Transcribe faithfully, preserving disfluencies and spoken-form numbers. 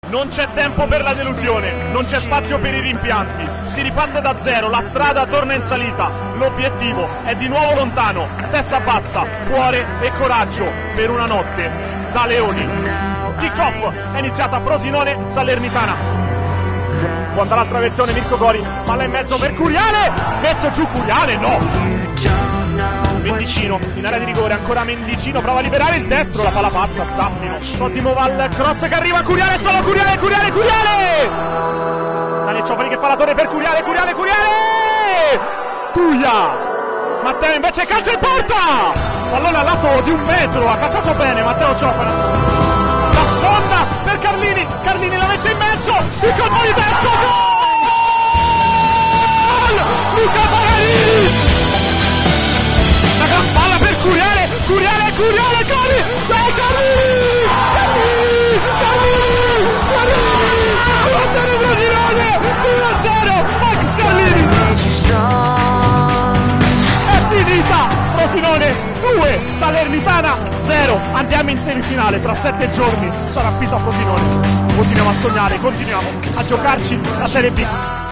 Non c'è tempo per la delusione, non c'è spazio per i rimpianti, si riparte da zero, la strada torna in salita, l'obiettivo è di nuovo lontano, testa bassa, cuore e coraggio per una notte da leoni. Kick-off è iniziata Frosinone Salernitana. Può andare all'altra versione Mirko Gori, palla in mezzo per Curiale, messo giù Curiale, no! Mendicino in area di rigore, ancora Mendicino, prova a liberare il destro, la palla passa, Zappino, Sottimo Val, cross che arriva, Curiale, solo Curiale, Curiale, Curiale! Daniel Ciofani che fa la torre per Curiale, Curiale, Curiale! Tuglia! Matteo invece calcia in porta! Pallone al lato di un metro, ha calciato bene Matteo Ciofani. La sponda per Carlini, Carlini la mette in mezzo, si colpo di terzo, gol! Luca Paganini! Palla per Curiale, Curiale, Curiale, Cari, dai Carlini, Carlini, Carlini, Carlini, uno a zero Frosinone, uno a zero, Max Carlini, è finita, Frosinone due, Salernitana zero, andiamo in semifinale tra sette giorni, sarà Pisa Frosinone, continuiamo a sognare, continuiamo a giocarci la Serie B.